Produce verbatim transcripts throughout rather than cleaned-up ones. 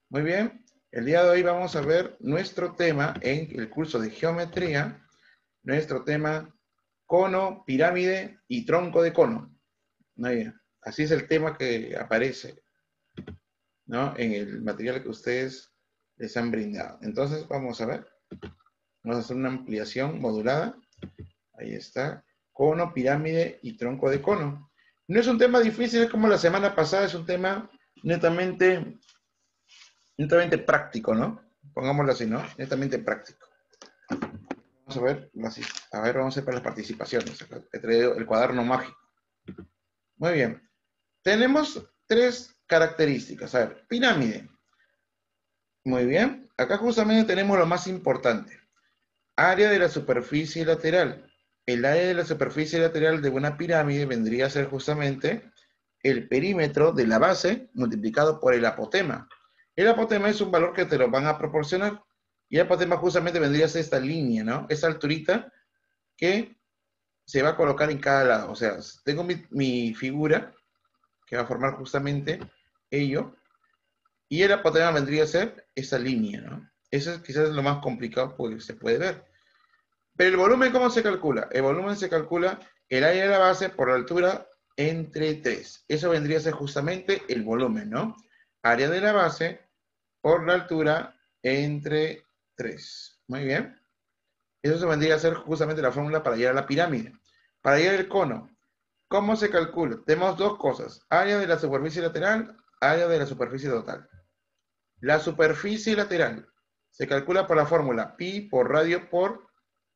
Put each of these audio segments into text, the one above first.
Muy bien, el día de hoy vamos a ver nuestro tema en el curso de geometría, nuestro tema cono, pirámide y tronco de cono. Muy bien, así es el tema que aparece, ¿no?, en el material que ustedes les han brindado. Entonces vamos a ver, vamos a hacer una ampliación modulada. Ahí está, cono, pirámide y tronco de cono. No es un tema difícil como la semana pasada, es un tema netamente netamente práctico, ¿no? Pongámoslo así, ¿no? Netamente práctico. Vamos a ver, a ver, vamos a ver para las participaciones. He traído el cuaderno mágico. Muy bien. Tenemos tres características. A ver, pirámide. Muy bien. Acá justamente tenemos lo más importante. Área de la superficie lateral. El área de la superficie lateral de una pirámide vendría a ser justamente el perímetro de la base multiplicado por el apotema. El apotema es un valor que te lo van a proporcionar. Y el apotema justamente vendría a ser esta línea, ¿no? Esa alturita que se va a colocar en cada lado. O sea, tengo mi, mi figura que va a formar justamente ello. Y el apotema vendría a ser esa línea, ¿no? Eso es quizás lo más complicado porque se puede ver. Pero el volumen, ¿cómo se calcula? El volumen se calcula el área de la base por la altura entre tres. Eso vendría a ser justamente el volumen, ¿no? Área de la base por la altura entre tres. Muy bien. Eso se vendría a ser justamente la fórmula para llegar a la pirámide. Para llegar al cono, ¿cómo se calcula? Tenemos dos cosas. Área de la superficie lateral, área de la superficie total. La superficie lateral se calcula por la fórmula pi por radio por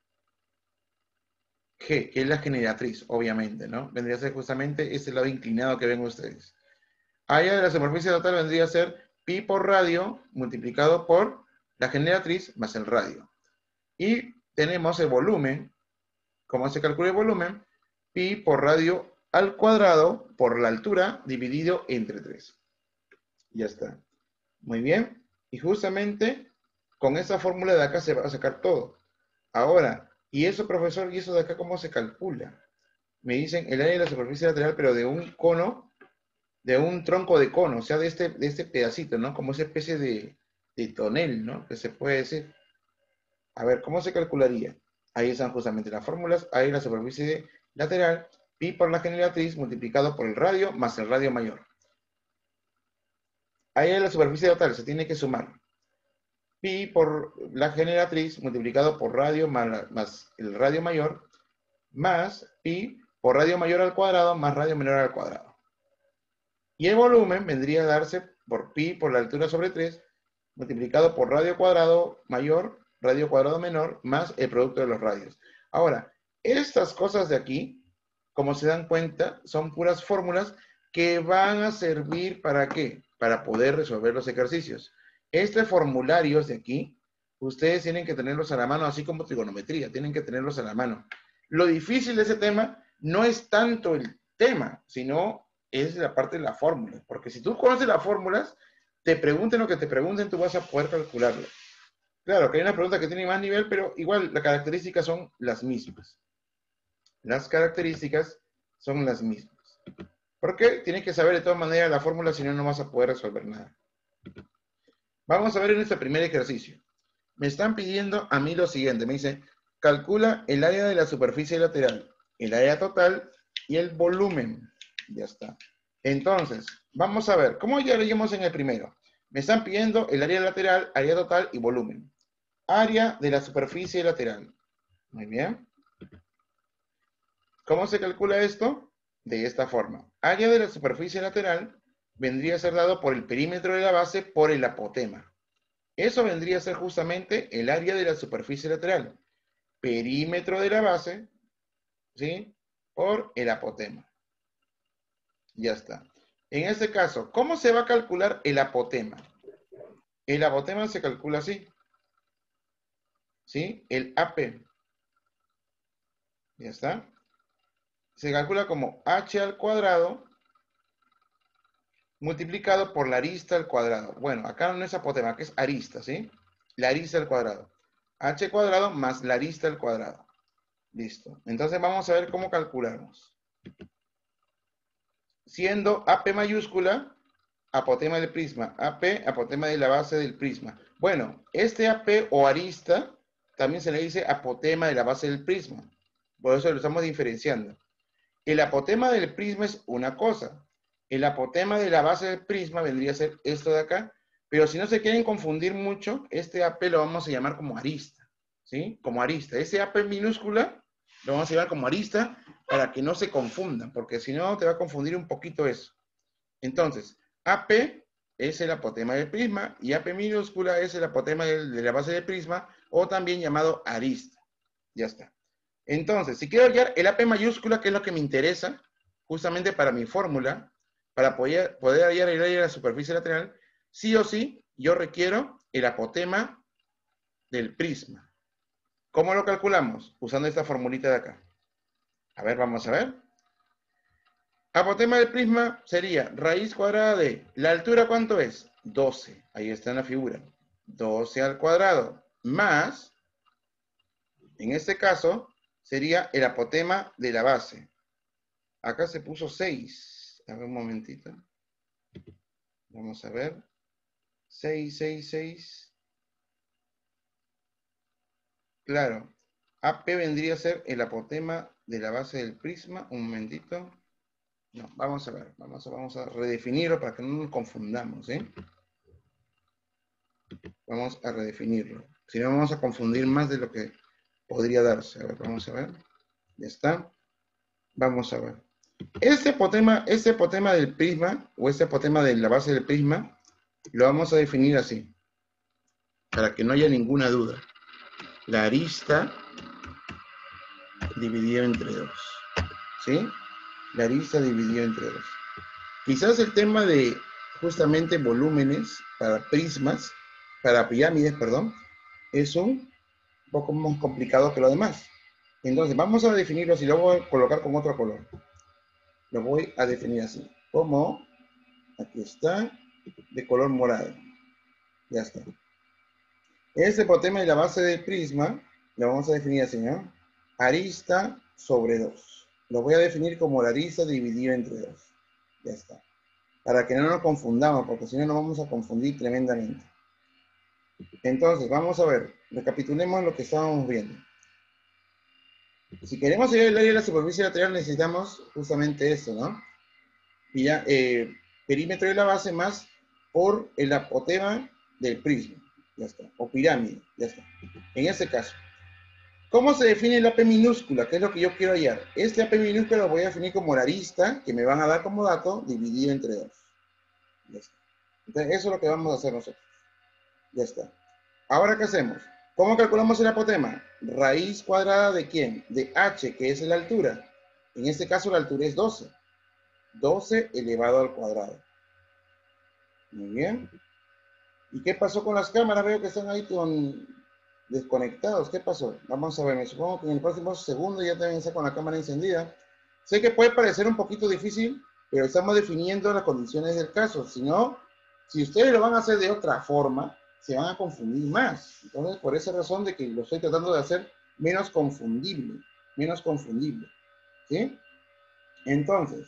G, que es la generatriz, obviamente, ¿no? Vendría a ser justamente ese lado inclinado que ven ustedes. Área de la superficie total vendría a ser pi por radio multiplicado por la generatriz más el radio. Y tenemos el volumen. ¿Cómo se calcula el volumen? Pi por radio al cuadrado por la altura dividido entre tres. Ya está. Muy bien. Y justamente con esa fórmula de acá se va a sacar todo. Ahora, ¿y eso, profesor? ¿Y eso de acá cómo se calcula? Me dicen el área de la superficie lateral, pero de un cono, de un tronco de cono, o sea, de este, de este pedacito, ¿no? Como esa especie de, de tonel, ¿no? Que se puede decir. A ver, ¿cómo se calcularía? Ahí están justamente las fórmulas. Ahí la superficie lateral, pi por la generatriz multiplicado por el radio más el radio mayor. Ahí en la superficie total se tiene que sumar pi por la generatriz multiplicado por radio más, más el radio mayor más pi por radio mayor al cuadrado más radio menor al cuadrado. Y el volumen vendría a darse por pi por la altura sobre tres multiplicado por radio cuadrado mayor, radio cuadrado menor, más el producto de los radios. Ahora, estas cosas de aquí, como se dan cuenta, son puras fórmulas que van a servir ¿para qué? Para poder resolver los ejercicios. Estos formularios de aquí, ustedes tienen que tenerlos a la mano, así como trigonometría, tienen que tenerlos a la mano. Lo difícil de ese tema no es tanto el tema, sino es la parte de la fórmula. Porque si tú conoces las fórmulas, te pregunten lo que te pregunten, tú vas a poder calcularlo. Claro, que hay una pregunta que tiene más nivel, pero igual las características son las mismas. Las características son las mismas. ¿Por qué? Tienes que saber de todas maneras la fórmula, si no, no vas a poder resolver nada. Vamos a ver en este primer ejercicio. Me están pidiendo a mí lo siguiente. Me dice, calcula el área de la superficie lateral, el área total y el volumen. Ya está. Entonces, vamos a ver, ¿cómo ya leímos en el primero? Me están pidiendo el área lateral, área total y volumen. Área de la superficie lateral. Muy bien. ¿Cómo se calcula esto? De esta forma. Área de la superficie lateral vendría a ser dado por el perímetro de la base por el apotema. Eso vendría a ser justamente el área de la superficie lateral. Perímetro de la base, ¿sí? Por el apotema. Ya está. En este caso, ¿cómo se va a calcular el apotema? El apotema se calcula así. ¿Sí? El A P. Ya está. Se calcula como h al cuadrado multiplicado por la arista al cuadrado. Bueno, acá no es apotema, que es arista, ¿sí? La arista al cuadrado. H cuadrado más la arista al cuadrado. Listo. Entonces vamos a ver cómo calculamos. Siendo A P mayúscula, apotema del prisma. A P, apotema de la base del prisma. Bueno, este A P o arista también se le dice apotema de la base del prisma. Por eso lo estamos diferenciando. El apotema del prisma es una cosa. El apotema de la base del prisma vendría a ser esto de acá. Pero si no se quieren confundir mucho, este A P lo vamos a llamar como arista. ¿Sí? Como arista. Ese A P minúscula lo vamos a llamar como arista para que no se confundan, porque si no te va a confundir un poquito eso. Entonces, A P es el apotema del prisma y A P minúscula es el apotema de la base del prisma o también llamado arista. Ya está. Entonces, si quiero hallar el A P mayúscula, que es lo que me interesa, justamente para mi fórmula, para poder, poder hallar el área de la superficie lateral, sí o sí, yo requiero el apotema del prisma. ¿Cómo lo calculamos? Usando esta formulita de acá. A ver, vamos a ver. Apotema del prisma sería raíz cuadrada de, ¿la altura cuánto es? doce. Ahí está en la figura. doce al cuadrado más, en este caso, sería el apotema de la base. Acá se puso seis. A ver un momentito. Vamos a ver. seis, seis, seis. Claro. A P vendría a ser el apotema de la base del prisma. Un momentito. No, vamos a ver. Vamos a, vamos a redefinirlo para que no nos confundamos, ¿eh? Vamos a redefinirlo. Si no, vamos a confundir más de lo que podría darse. A ver, vamos a ver. Ya está. Vamos a ver. Este apotema, este apotema del prisma, o este apotema de la base del prisma, lo vamos a definir así, para que no haya ninguna duda. La arista dividido entre dos. ¿Sí? La arista dividido entre dos. Quizás el tema de justamente volúmenes para prismas, para pirámides, perdón, es un poco más complicado que lo demás. Entonces, vamos a definirlo así, lo voy a colocar con otro color. Lo voy a definir así, como, aquí está, de color morado. Ya está. Este apotema de la base del prisma, lo vamos a definir así, ¿no? Arista sobre dos. Lo voy a definir como la arista dividida entre dos. Ya está. Para que no nos confundamos, porque si no nos vamos a confundir tremendamente. Entonces, vamos a ver, recapitulemos lo que estábamos viendo. Si queremos hallar el área de la superficie lateral, necesitamos justamente esto, ¿no? Y ya, eh, perímetro de la base más por el apotema del prisma. Ya está. O pirámide. Ya está. En este caso. ¿Cómo se define la A P minúscula? ¿Qué es lo que yo quiero hallar? Este A P minúscula lo voy a definir como la arista, que me van a dar como dato, dividido entre dos. Ya está. Entonces, eso es lo que vamos a hacer nosotros. Ya está. Ahora, ¿qué hacemos? ¿Cómo calculamos el apotema? Raíz cuadrada de ¿quién? De h, que es la altura. En este caso, la altura es doce. doce elevado al cuadrado. Muy bien. ¿Y qué pasó con las cámaras? Veo que están ahí con... desconectados. ¿Qué pasó? Vamos a ver. Me supongo que en el próximo segundo ya deben estar con la cámara encendida. Sé que puede parecer un poquito difícil, pero estamos definiendo las condiciones del caso. Si no, si ustedes lo van a hacer de otra forma, se van a confundir más. Entonces, por esa razón de que lo estoy tratando de hacer menos confundible. Menos confundible. ¿Sí? Entonces,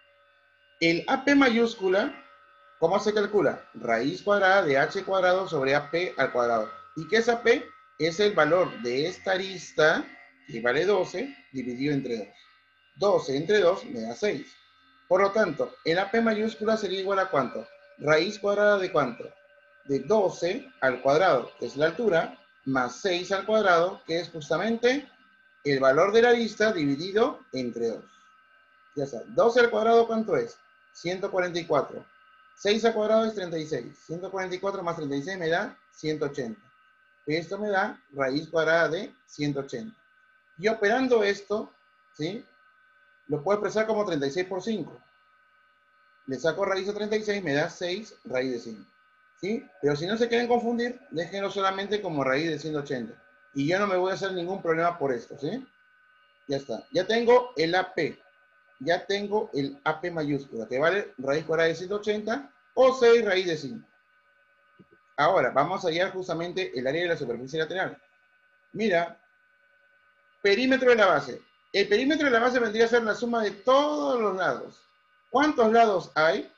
el A P mayúscula, ¿cómo se calcula? Raíz cuadrada de h cuadrado sobre A P al cuadrado. ¿Y qué es A P? Es el valor de esta arista, que vale doce, dividido entre dos. doce entre dos me da seis. Por lo tanto, el A P mayúscula sería igual a ¿cuánto? Raíz cuadrada de ¿cuánto? De doce al cuadrado, que es la altura, más seis al cuadrado, que es justamente el valor de la arista dividido entre dos. Ya está. doce al cuadrado, ¿cuánto es? ciento cuarenta y cuatro. seis al cuadrado es treinta y seis. ciento cuarenta y cuatro más treinta y seis me da ciento ochenta. Esto me da raíz cuadrada de ciento ochenta. Y operando esto, ¿sí? Lo puedo expresar como treinta y seis por cinco. Le saco raíz a treinta y seis, me da seis raíz de cinco. ¿Sí? Pero si no se quieren confundir, déjenlo solamente como raíz de ciento ochenta. Y yo no me voy a hacer ningún problema por esto, ¿sí? Ya está. Ya tengo el A P. Ya tengo el A P mayúscula, que vale raíz cuadrada de ciento ochenta o seis raíz de cinco. Ahora, vamos a hallar justamente el área de la superficie lateral. Mira, perímetro de la base. El perímetro de la base vendría a ser la suma de todos los lados. ¿Cuántos lados hay?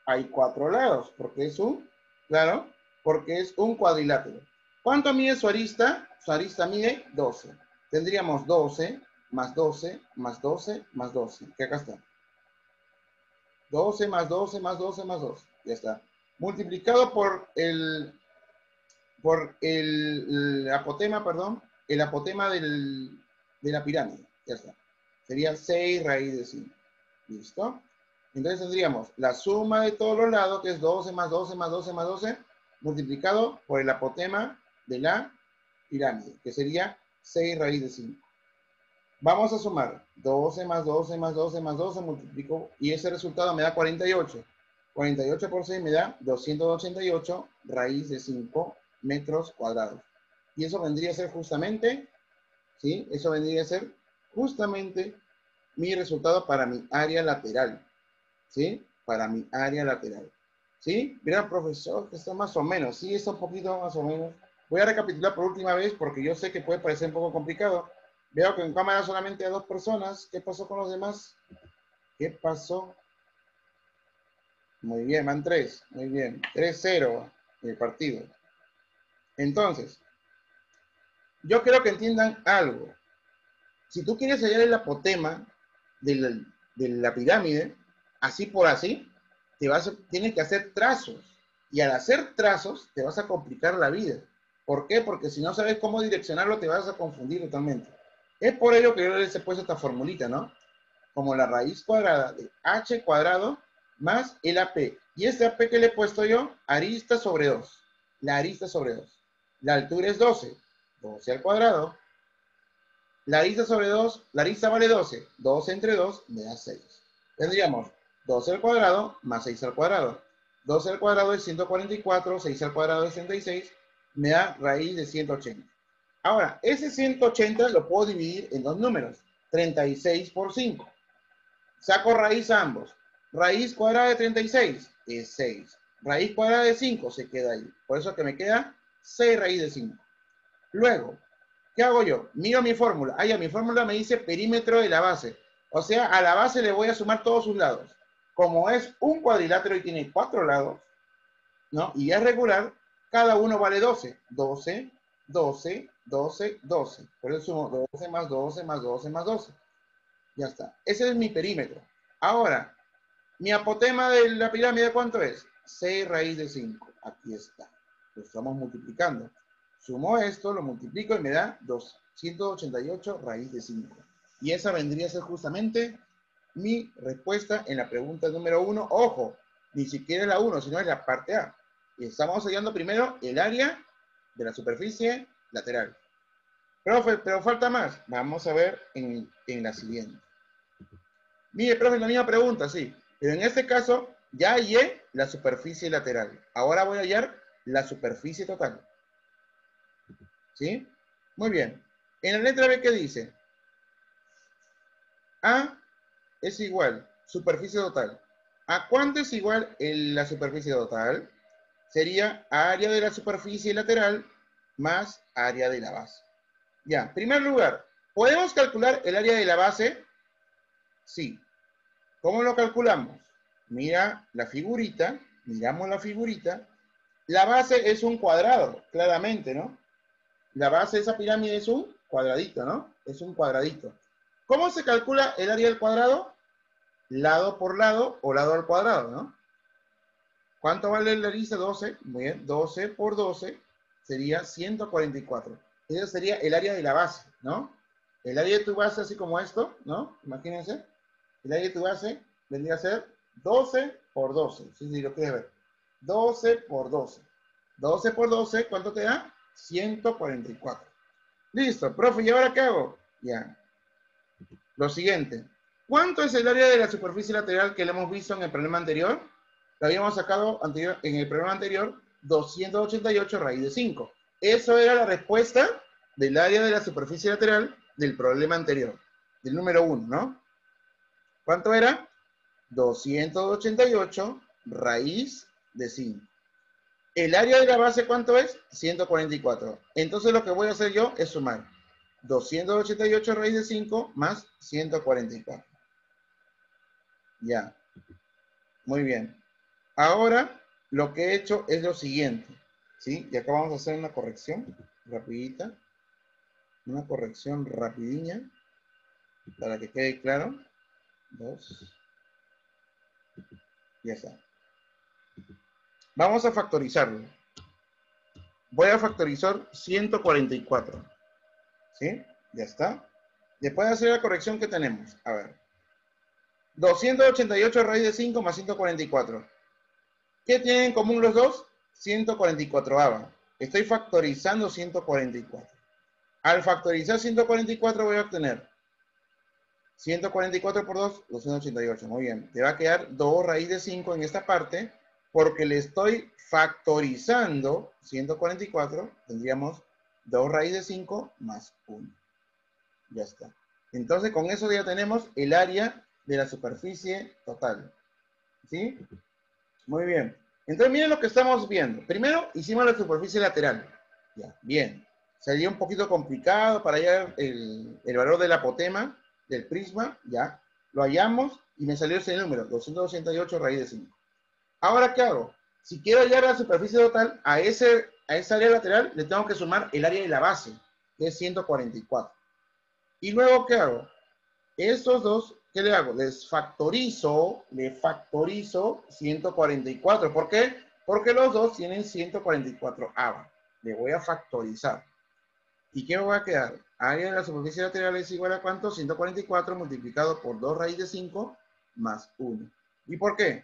hay cuatro lados, porque es un, claro, porque es un cuadrilátero. ¿Cuánto mide su arista? Su arista mide doce. Tendríamos doce más doce más doce más doce, que acá está. doce más doce más doce más doce, ya está. Multiplicado por el, por el, el apotema, perdón, el apotema del, de la pirámide, ya está. Sería seis raíz de cinco. ¿Listo? Entonces tendríamos la suma de todos los lados, que es doce más doce más doce más doce, multiplicado por el apotema de la pirámide, que sería seis raíz de cinco. Vamos a sumar doce más doce más doce más doce, multiplico, y ese resultado me da cuarenta y ocho. cuarenta y ocho por seis me da doscientos ochenta y ocho raíz de cinco metros cuadrados. Y eso vendría a ser justamente, ¿sí? Eso vendría a ser justamente mi resultado para mi área lateral, ¿sí? Para mi área lateral, ¿sí? Mira, profesor, que está más o menos, sí, está un poquito más o menos. Voy a recapitular por última vez porque yo sé que puede parecer un poco complicado. Veo que en cámara solamente hay dos personas. ¿Qué pasó con los demás? ¿Qué pasó? Muy bien, van tres. Muy bien. tres cero el partido. Entonces, yo quiero que entiendan algo. Si tú quieres hallar el apotema de la, de la pirámide, así por así, te vas a, tienes que hacer trazos. Y al hacer trazos, te vas a complicar la vida. ¿Por qué? Porque si no sabes cómo direccionarlo, te vas a confundir totalmente. Es por ello que yo les he puesto esta formulita, ¿no? Como la raíz cuadrada de h cuadrado más el A P. Y este A P que le he puesto yo, arista sobre dos. La arista sobre dos. La altura es doce. doce al cuadrado. La arista sobre dos, la arista vale doce. doce entre dos me da seis. Tendríamos doce al cuadrado más seis al cuadrado. doce al cuadrado es ciento cuarenta y cuatro, seis al cuadrado es treinta y seis. Me da raíz de ciento ochenta. Ahora, ese ciento ochenta lo puedo dividir en dos números. treinta y seis por cinco. Saco raíz a ambos. Raíz cuadrada de treinta y seis es seis. Raíz cuadrada de cinco se queda ahí. Por eso que me queda seis raíz de cinco. Luego, ¿qué hago yo? Miro mi fórmula. Ah, ya, mi fórmula me dice perímetro de la base. O sea, a la base le voy a sumar todos sus lados. Como es un cuadrilátero y tiene cuatro lados, ¿no? Y es regular, cada uno vale doce. doce, doce, doce, doce. Por eso sumo doce más doce más doce más doce. Ya está. Ese es mi perímetro. Ahora, mi apotema de la pirámide, ¿cuánto es? seis raíz de cinco. Aquí está. Lo estamos multiplicando. Sumo esto, lo multiplico y me da doscientos ochenta y ocho raíz de cinco. Y esa vendría a ser justamente mi respuesta en la pregunta número uno. Ojo, ni siquiera es la uno, sino es la parte A. Y estamos hallando primero el área de la superficie lateral. Profe, pero falta más. Vamos a ver en, en la siguiente. Mire, profe, la misma pregunta, sí. Pero en este caso, ya hallé la superficie lateral. Ahora voy a hallar la superficie total. ¿Sí? Muy bien. En la letra B, ¿qué dice? A es igual, superficie total. ¿A cuánto es igual el, la superficie total? Sería área de la superficie lateral más área de la base. Ya, en primer lugar, ¿podemos calcular el área de la base? Sí. ¿Cómo lo calculamos? Mira la figurita, miramos la figurita. La base es un cuadrado, claramente, ¿no? La base de esa pirámide es un cuadradito, ¿no? Es un cuadradito. ¿Cómo se calcula el área del cuadrado? Lado por lado o lado al cuadrado, ¿no? ¿Cuánto vale la arista? doce. Muy bien, doce por doce sería ciento cuarenta y cuatro. Ese sería el área de la base, ¿no? El área de tu base, así como esto, ¿no? Imagínense. El área de tu base vendría a ser doce por doce. Sí, sí, lo quieres ver. doce por doce. doce por doce, ¿cuánto te da? ciento cuarenta y cuatro. Listo, profe, ¿y ahora qué hago? Ya. Lo siguiente. ¿Cuánto es el área de la superficie lateral que le hemos visto en el problema anterior? Lo habíamos sacado anterior, en el problema anterior, doscientos ochenta y ocho raíz de cinco. Eso era la respuesta del área de la superficie lateral del problema anterior, del número uno, ¿no? ¿Cuánto era? doscientos ochenta y ocho raíz de cinco. ¿El área de la base cuánto es? ciento cuarenta y cuatro. Entonces lo que voy a hacer yo es sumar doscientos ochenta y ocho raíz de cinco más ciento cuarenta y cuatro. Ya. Muy bien. Ahora, lo que he hecho es lo siguiente, ¿sí? Y acá vamos a hacer una corrección rapidita. Una corrección rapidiña, para que quede claro. Dos. Ya está. Vamos a factorizarlo. Voy a factorizar ciento cuarenta y cuatro. ¿Sí? Ya está. Después de hacer la corrección que tenemos. A ver. doscientos ochenta y ocho raíz de cinco más ciento cuarenta y cuatro. ¿Qué tienen en común los dos? ciento cuarenta y cuatro. Estoy factorizando ciento cuarenta y cuatro. Al factorizar ciento cuarenta y cuatro voy a obtener ciento cuarenta y cuatro por dos, doscientos ochenta y ocho. Muy bien. Te va a quedar dos raíz de cinco en esta parte, porque le estoy factorizando ciento cuarenta y cuatro. Tendríamos dos raíz de cinco más uno. Ya está. Entonces, con eso ya tenemos el área de la superficie total. ¿Sí? Muy bien. Entonces, miren lo que estamos viendo. Primero, hicimos la superficie lateral. Ya, bien. Sería un poquito complicado para hallar el, el valor del apotema, del prisma, ya. Lo hallamos y me salió ese número, doscientos ochenta y ocho raíz de cinco. Ahora, ¿qué hago? Si quiero hallar la superficie total, a, ese, a esa área lateral le tengo que sumar el área de la base, que es ciento cuarenta y cuatro. Y luego, ¿qué hago? Estos dos, ¿qué le hago? Les factorizo, le factorizo ciento cuarenta y cuatro. ¿Por qué? Porque los dos tienen ciento cuarenta y cuatro A. Le voy a factorizar. ¿Y qué me va a quedar? Área de la superficie lateral es igual a ¿cuánto? ciento cuarenta y cuatro multiplicado por dos raíz de cinco más uno. ¿Y por qué?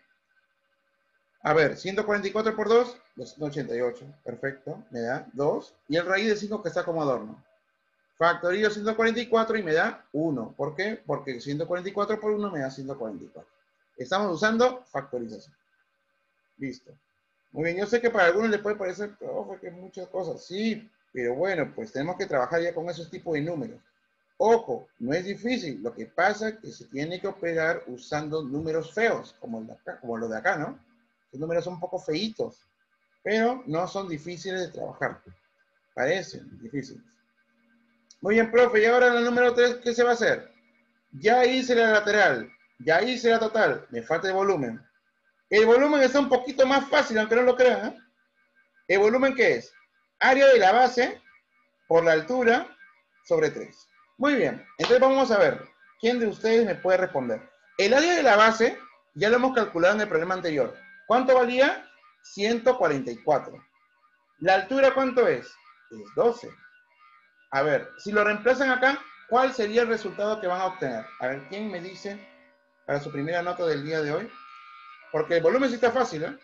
A ver, ciento cuarenta y cuatro por dos, doscientos ochenta y ocho. Perfecto, me da dos. Y el raíz de cinco que está como adorno. Factorizo ciento cuarenta y cuatro y me da uno. ¿Por qué? Porque ciento cuarenta y cuatro por uno me da ciento cuarenta y cuatro. Estamos usando factorización. Listo. Muy bien, yo sé que para algunos les puede parecer, profe, que muchas cosas. Sí, pero bueno, pues tenemos que trabajar ya con esos tipos de números. Ojo, no es difícil. Lo que pasa es que se tiene que operar usando números feos, como, el de acá, como los de acá, ¿no? Los números son un poco feitos, pero no son difíciles de trabajar. Parecen difíciles. Muy bien, profe, y ahora en el número tres, ¿qué se va a hacer? Ya hice la lateral, ya hice la total, me falta el volumen. El volumen está un poquito más fácil, aunque no lo crean, ¿eh? ¿El volumen qué es? Área de la base por la altura sobre tres. Muy bien, entonces vamos a ver, ¿quién de ustedes me puede responder? El área de la base ya lo hemos calculado en el problema anterior. ¿Cuánto valía? ciento cuarenta y cuatro. ¿La altura cuánto es? Es doce. A ver, si lo reemplazan acá, ¿cuál sería el resultado que van a obtener? A ver, ¿quién me dice para su primera nota del día de hoy? Porque el volumen sí está fácil, ¿eh?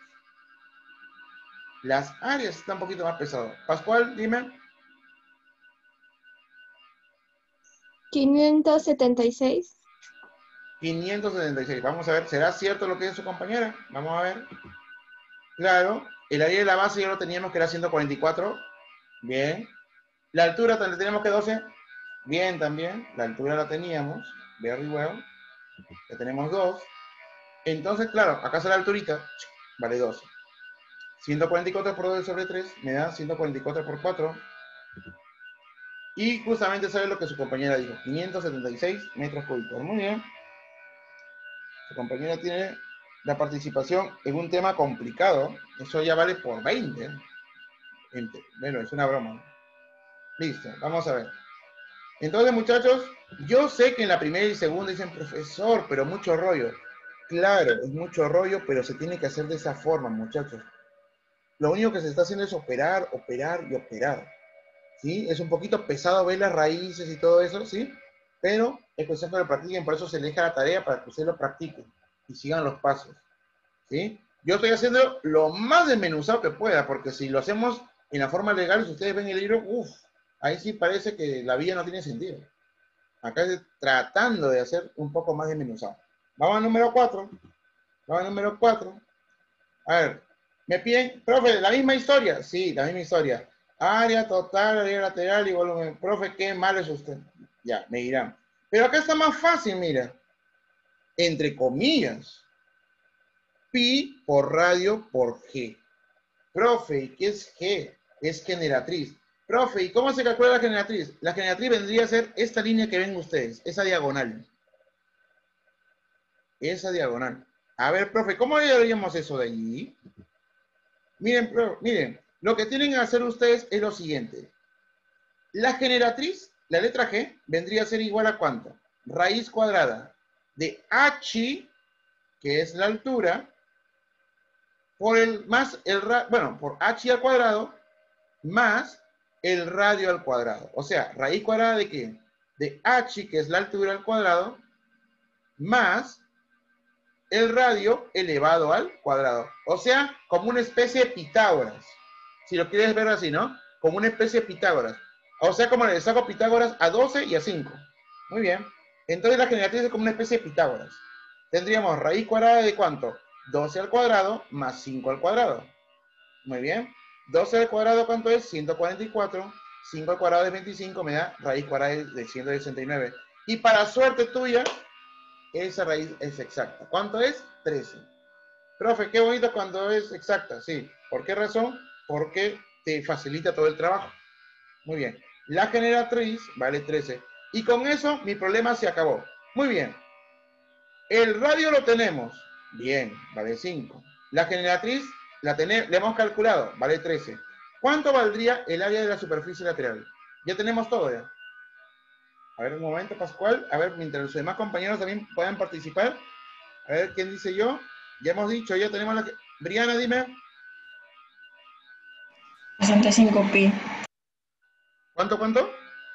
Las áreas están un poquito más pesadas. Pascual, dime. quinientos setenta y seis. quinientos setenta y seis. Vamos a ver, ¿será cierto lo que dice su compañera? Vamos a ver. Claro, el área de la base ya lo teníamos que era ciento cuarenta y cuatro. Bien. La altura también teníamos que doce. Bien, también. La altura la teníamos. Very well. Ya tenemos dos. Entonces, claro, acá está la alturita. Vale doce. ciento cuarenta y cuatro por dos sobre tres me da ciento cuarenta y cuatro por cuatro. Y justamente sabe lo que su compañera dijo. quinientos setenta y seis metros cúbicos. Muy bien. Su compañera tiene la participación en un tema complicado. Eso ya vale por veinte. Bueno, es una broma. Listo, vamos a ver. Entonces, muchachos, yo sé que en la primera y segunda dicen, profesor, pero mucho rollo. Claro, es mucho rollo, pero se tiene que hacer de esa forma, muchachos. Lo único que se está haciendo es operar, operar y operar. ¿Sí? Es un poquito pesado ver las raíces y todo eso, ¿sí? Pero es cuestión que lo practiquen, por eso se les deja la tarea para que ustedes lo practiquen y sigan los pasos, ¿sí? Yo estoy haciendo lo más desmenuzado que pueda, porque si lo hacemos en la forma legal, si ustedes ven el libro, uff, ahí sí parece que la vida no tiene sentido. Acá estoy tratando de hacer un poco más desmenuzado. Vamos al número cuatro. Vamos al número cuatro. A ver, me piden, profe, la misma historia. Sí, la misma historia. Área total, área lateral y volumen. Profe, qué malo es usted. Ya, me dirán. Pero acá está más fácil, mira. Entre comillas. Pi por radio por G. Profe, ¿qué es G? Es generatriz. Profe, ¿y cómo se calcula la generatriz? La generatriz vendría a ser esta línea que ven ustedes, esa diagonal. Esa diagonal. A ver, profe, ¿cómo haríamos eso de allí? Miren, profe, miren, lo que tienen que hacer ustedes es lo siguiente. La generatriz, la letra G, vendría a ser igual a ¿cuánto? Raíz cuadrada de H, que es la altura, por el más el ra, bueno, por H al cuadrado, más el radio al cuadrado. O sea, raíz cuadrada de ¿qué? De H, que es la altura al cuadrado, más el radio elevado al cuadrado. O sea, como una especie de Pitágoras. Si lo quieres ver así, ¿no? Como una especie de Pitágoras. O sea, como le saco Pitágoras a doce y a cinco. Muy bien. Entonces la generatriz es como una especie de Pitágoras. Tendríamos raíz cuadrada de ¿cuánto? doce al cuadrado más cinco al cuadrado. Muy bien. doce al cuadrado, ¿cuánto es? ciento cuarenta y cuatro. cinco al cuadrado es veinticinco, me da raíz cuadrada de ciento sesenta y nueve. Y para suerte tuya, esa raíz es exacta. ¿Cuánto es? trece. Profe, qué bonito cuando es exacta. Sí. ¿Por qué razón? Porque te facilita todo el trabajo. Muy bien. La generatriz vale trece. Y con eso mi problema se acabó. Muy bien. El radio lo tenemos. Bien, vale cinco. La generatriz la, tenemos, la hemos calculado. Vale trece. ¿Cuánto valdría el área de la superficie lateral? Ya tenemos todo ya. A ver, un momento, Pascual. A ver, mientras los demás compañeros también puedan participar. A ver, ¿quién dice yo? Ya hemos dicho, ya tenemos la... Briana, dime. sesenta y cinco pi. ¿Cuánto, cuánto?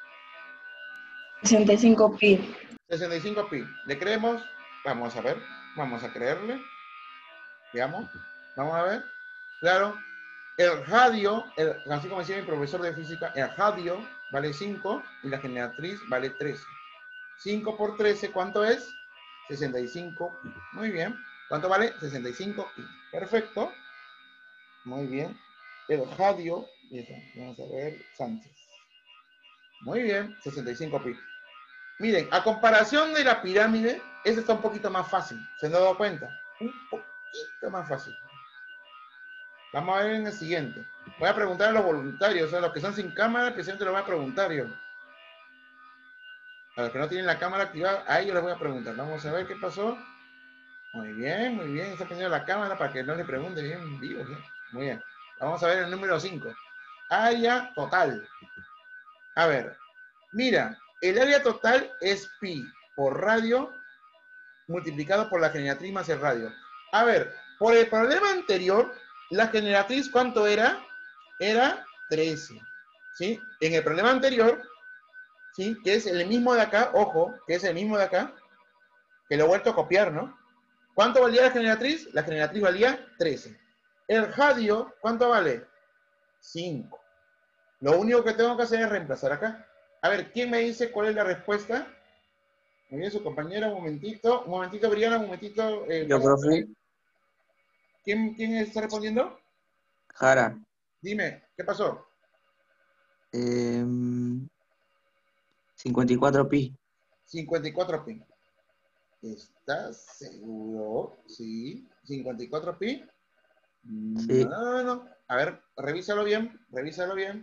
sesenta y cinco pi. sesenta y cinco pi. ¿Le creemos? Vamos a ver. Vamos a creerle. Veamos. Vamos a ver. Claro. El radio, el, así como decía mi profesor de física, el radio vale cinco y la generatriz vale trece. cinco por trece, ¿cuánto es? sesenta y cinco pi. Muy bien. ¿Cuánto vale? sesenta y cinco pi. Perfecto. Muy bien. El radio, vamos a ver, Sánchez. Muy bien, sesenta y cinco pi. Miren, a comparación de la pirámide, esta está un poquito más fácil. ¿Se han dado cuenta? Un poquito más fácil. Vamos a ver en el siguiente. Voy a preguntar a los voluntarios, a los que están sin cámara, que siempre lo voy a preguntar yo. A los que no tienen la cámara activada, a ellos les voy a preguntar. Vamos a ver qué pasó. Muy bien, muy bien. Está prendiendo la cámara para que no le pregunten bien vivo. ¿Sí? Muy bien. Vamos a ver el número cinco. Área total. A ver. Mira, el área total es pi por radio multiplicado por la generatriz más el radio. A ver, por el problema anterior, la generatriz, ¿cuánto era? Era trece. ¿Sí? En el problema anterior, ¿sí? Que es el mismo de acá, ojo, que es el mismo de acá, que lo he vuelto a copiar, ¿no? ¿Cuánto valía la generatriz? La generatriz valía trece. El radio, ¿cuánto vale? cinco. Lo único que tengo que hacer es reemplazar acá. A ver, ¿quién me dice cuál es la respuesta? Muy bien, su compañera, un momentito. Un momentito, Briana, un momentito. Eh, Yo, profe. ¿Quién, ¿Quién está respondiendo? Jara. Dime, ¿qué pasó? Eh, cincuenta y cuatro pi. cincuenta y cuatro pi. ¿Estás seguro? Sí. ¿cincuenta y cuatro pi? Sí. No, no, no. A ver, revísalo bien. Revísalo bien.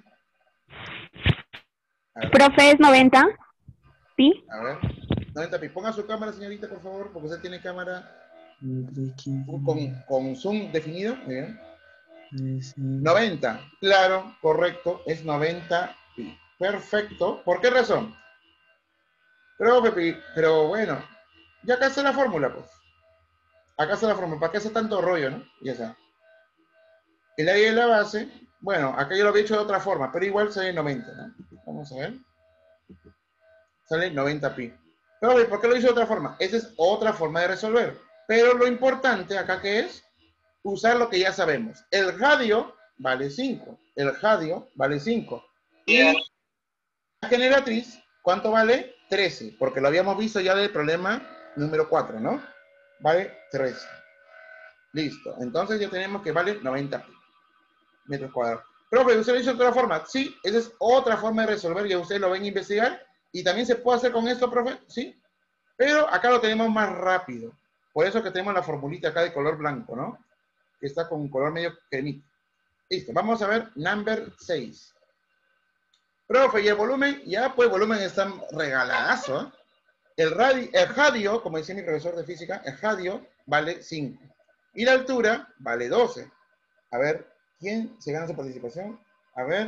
Profe, es noventa pi. A ver. noventa pi. Ponga su cámara, señorita, por favor, porque usted tiene cámara con, con zoom definido. Muy bien. noventa. Claro, correcto. Es noventa pi. Perfecto. ¿Por qué razón? Pero, Pepi, pero bueno, ya acá está la fórmula, pues. Acá está la fórmula. ¿Para qué hace tanto rollo, no? Ya está. El área de la base, bueno, acá yo lo había hecho de otra forma, pero igual sale noventa, ¿no? Vamos a ver. Sale noventa pi. Pero, ¿por qué lo hice de otra forma? Esa es otra forma de resolver. Pero lo importante acá que es usar lo que ya sabemos. El radio vale cinco. El radio vale cinco. Y la generatriz, ¿cuánto vale? trece, porque lo habíamos visto ya del problema número cuatro, ¿no? Vale trece. Listo. Entonces ya tenemos que vale noventa metros cuadrados. Profe, ¿usted lo hizo de otra forma? Sí, esa es otra forma de resolver, ya ustedes lo ven a investigar. Y también se puede hacer con esto, profe, sí. Pero acá lo tenemos más rápido. Por eso que tenemos la formulita acá de color blanco, ¿no? Que está con un color medio cremita. Listo, vamos a ver number seis. Profe, ¿y el volumen? Ya, pues el volumen está regaladazo, ¿eh? El, radio, el radio, como decía mi profesor de física, el radio vale cinco. Y la altura vale doce. A ver, ¿quién se gana su participación? A ver.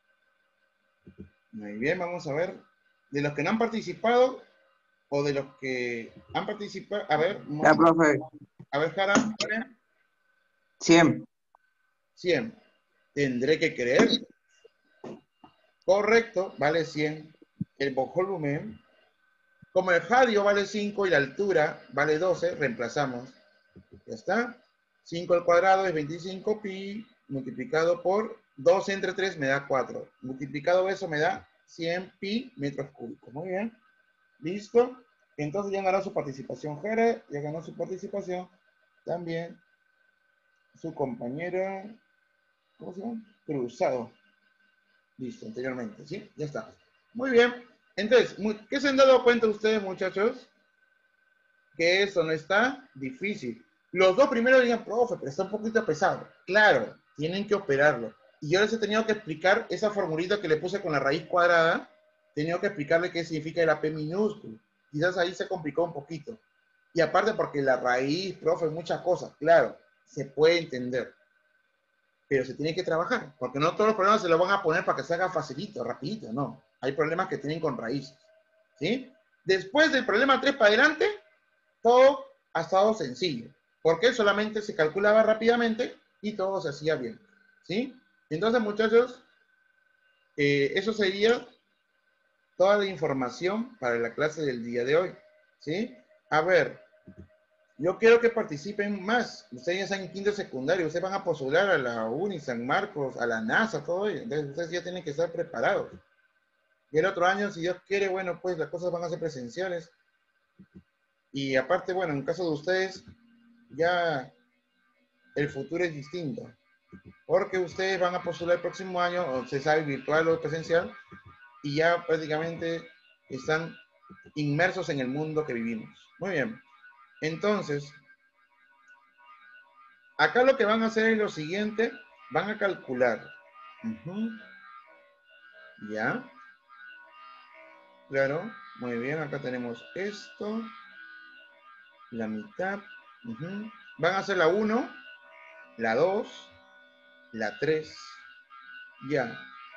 Muy bien, vamos a ver. De los que no han participado o de los que han participado. A ver. Ya, profe. A ver, Jara. cien. cien. Tendré que creer. Correcto, vale cien. El volumen. Como el radio vale cinco y la altura vale doce, reemplazamos. Ya está. cinco al cuadrado es veinticinco pi multiplicado por doce entre tres me da cuatro. Multiplicado eso me da cien pi metros cúbicos. Muy bien. ¿Listo? Entonces ya ganó su participación Jere, ya ganó su participación también su compañera, ¿cómo se llama? Cruzado. Listo, anteriormente, ¿sí? Ya está. Muy bien. Entonces, ¿qué se han dado cuenta ustedes, muchachos? Que eso no está difícil. Los dos primeros digan, profe, pero está un poquito pesado. Claro, tienen que operarlo. Y yo les he tenido que explicar esa formulita que le puse con la raíz cuadrada. He tenido que explicarle qué significa el A P minúsculo. Quizás ahí se complicó un poquito. Y aparte porque la raíz, profe, muchas cosas. Claro, se puede entender. Pero se tiene que trabajar. Porque no todos los problemas se los van a poner para que se haga facilito, rapidito. No. Hay problemas que tienen con raíces. ¿Sí? Después del problema tres para adelante, todo ha estado sencillo. Porque solamente se calculaba rápidamente y todo se hacía bien. ¿Sí? Entonces, muchachos, eh, eso sería toda la información para la clase del día de hoy. ¿Sí? A ver, yo quiero que participen más. Ustedes ya están en quinto secundario, ustedes van a postular a la UNI, San Marcos, a la NASA, todo ello. Entonces, ustedes ya tienen que estar preparados. Y el otro año, si Dios quiere, bueno, pues las cosas van a ser presenciales. Y aparte, bueno, en caso de ustedes, ya el futuro es distinto. Porque ustedes van a postular el próximo año, o se sabe, virtual o presencial, y ya prácticamente están inmersos en el mundo que vivimos. Muy bien. Entonces, acá lo que van a hacer es lo siguiente, van a calcular. Uh-huh. ¿Ya? Claro, muy bien, acá tenemos esto, la mitad. Uh-huh. Van a hacer la uno, la dos, la tres, ya.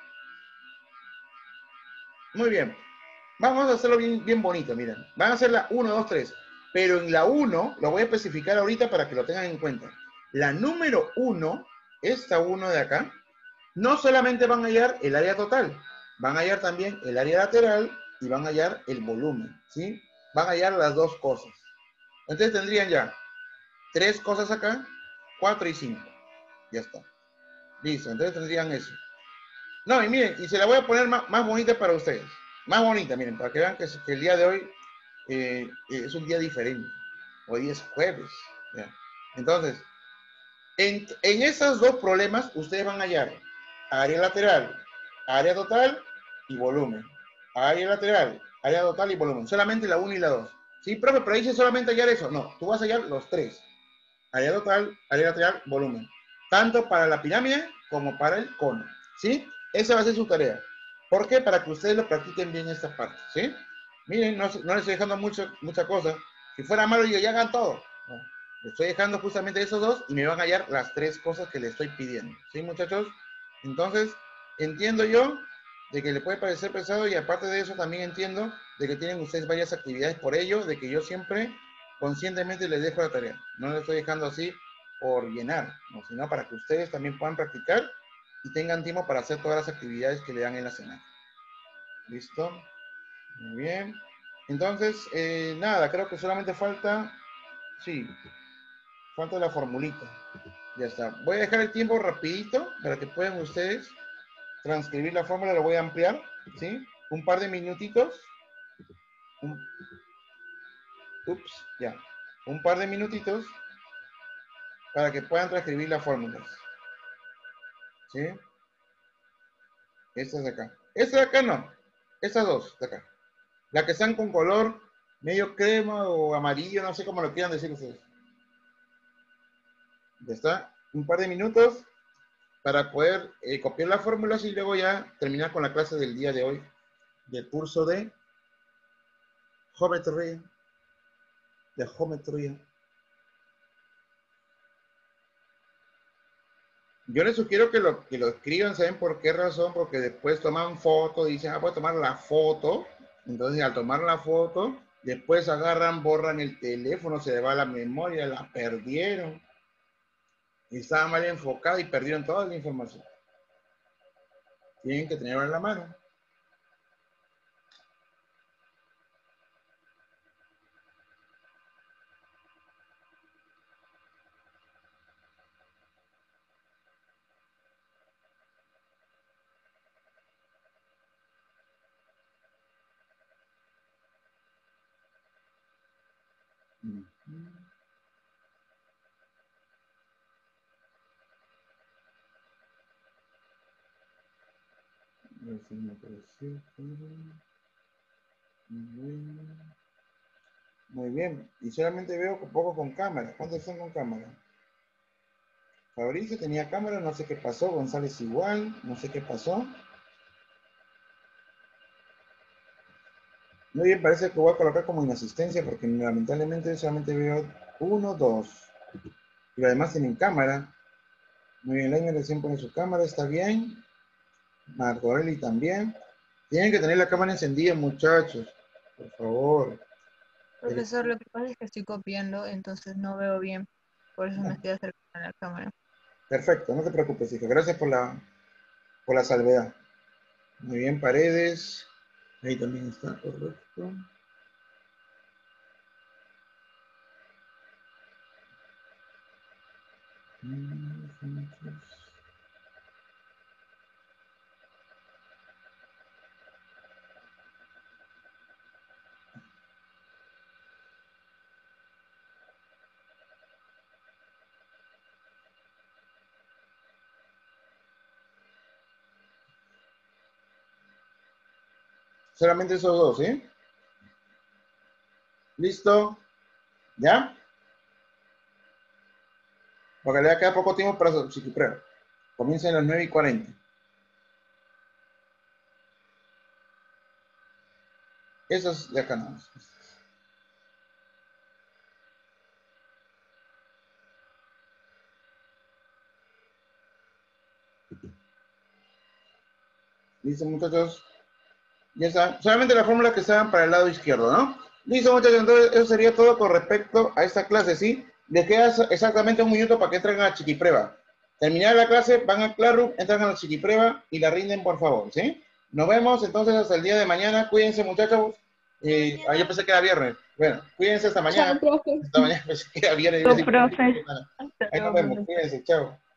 Muy bien. Vamos a hacerlo bien, bien bonito, miren. Van a hacer la uno, dos, tres. Pero en la uno, lo voy a especificar ahorita para que lo tengan en cuenta. La número uno, esta uno de acá, no solamente van a hallar el área total, van a hallar también el área lateral y van a hallar el volumen, ¿sí? Van a hallar las dos cosas. Entonces tendrían ya tres cosas acá, cuatro y cinco. Ya está. Listo, entonces tendrían eso. No, y miren, y se la voy a poner más, más bonita para ustedes. Más bonita, miren, para que vean que, que el día de hoy eh, es un día diferente. Hoy es jueves. ¿Ya? Entonces, en, en esos dos problemas, ustedes van a hallar área lateral, área total y volumen. Área lateral, área total y volumen. Solamente la uno y la dos. Sí, profe, pero dice solamente hallar eso. No, tú vas a hallar los tres. Área total, área lateral, volumen. Tanto para la pirámide como para el cono. ¿Sí? Esa va a ser su tarea. ¿Por qué? Para que ustedes lo practiquen bien esta parte. ¿Sí? Miren, no, no les estoy dejando mucho, mucha cosa. Si fuera malo, yo ya hagan todo. No. Les estoy dejando justamente esos dos y me van a hallar las tres cosas que les estoy pidiendo. ¿Sí, muchachos? Entonces, entiendo yo de que le puede parecer pesado y aparte de eso también entiendo de que tienen ustedes varias actividades por ello, de que yo siempre conscientemente les dejo la tarea. No les estoy dejando así por llenar, ¿no? Sino para que ustedes también puedan practicar y tengan tiempo para hacer todas las actividades que le dan en la semana. ¿Listo? Muy bien. Entonces, eh, nada, creo que solamente falta, sí, falta la formulita. Ya está. Voy a dejar el tiempo rapidito para que puedan ustedes transcribir la fórmula, lo voy a ampliar, ¿sí? Un par de minutitos. Un, ups, ya. Un par de minutitos para que puedan transcribir las fórmulas. ¿Sí? Estas de acá. Esta de acá no. Estas dos de acá. La que están con color medio crema o amarillo, no sé cómo lo quieran decir ustedes. Ya está. Un par de minutos para poder eh, copiar las fórmulas y luego ya terminar con la clase del día de hoy del curso de Geometría. De geometría. Yo les sugiero que lo, que lo escriban, ¿saben por qué razón? Porque después toman foto, dicen, ah, voy a tomar la foto. Entonces, al tomar la foto, después agarran, borran el teléfono, se le va la memoria, la perdieron. Estaba mal enfocada y perdieron toda la información. Tienen que tenerlo en la mano. Muy bien. Y solamente veo un poco con cámara. ¿Cuántos son con cámara? Fabricio tenía cámara, no sé qué pasó. González igual, no sé qué pasó. Muy bien, parece que voy a colocar como inasistencia porque lamentablemente solamente veo uno, dos. Y además tienen cámara. Muy bien, Lainer recién pone su cámara, está bien. Marco Aureli también. Tienen que tener la cámara encendida, muchachos. Por favor. Profesor, lo que pasa es que estoy copiando, entonces no veo bien. Por eso me estoy acercando a la cámara. Perfecto, no te preocupes, hijo. Gracias por la, por la salvedad. Muy bien, Paredes. Ahí también está, correcto. Solamente esos dos, ¿sí? ¿Listo? ¿Ya? Porque le queda poco tiempo para su psiquiprueba. Comienza a las nueve y cuarenta. Esos de acá no. Listo, muchachos. Ya está. Solamente la fórmula que estaban para el lado izquierdo, ¿no? Listo, muchachos. Entonces, eso sería todo con respecto a esta clase, ¿sí? Les queda exactamente un minuto para que entren a la chiquiprueba. Terminar la clase, van a Classroom, entran a la chiquiprueba y la rinden, por favor, ¿sí? Nos vemos entonces hasta el día de mañana. Cuídense, muchachos. Eh, ah, yo pensé que era viernes. Bueno, cuídense hasta mañana. Chao, profe. Hasta mañana pensé que era viernes. Chao, profe. Ahí nos vemos. Cuídense. Chao.